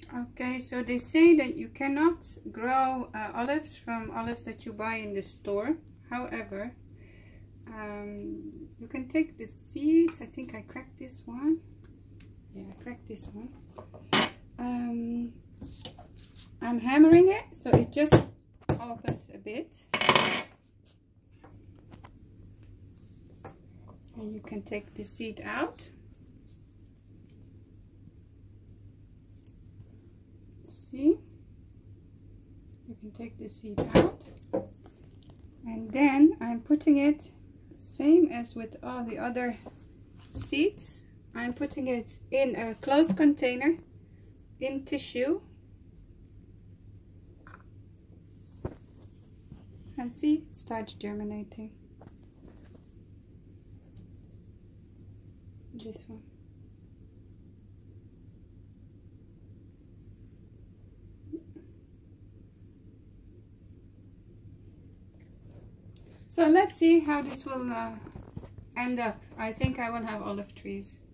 Okay, so they say that you cannot grow olives from olives that you buy in the store. However, you can take the seeds. I think I cracked this one. Yeah, I cracked this one. I'm hammering it so it just opens a bit. And you can take the seed out. See? You can take the seed out. And then I'm putting it, same as with all the other seeds, I'm putting it in a closed container in tissue. And see, it starts germinating. This one. So let's see how this will end up. I think I will have olive trees.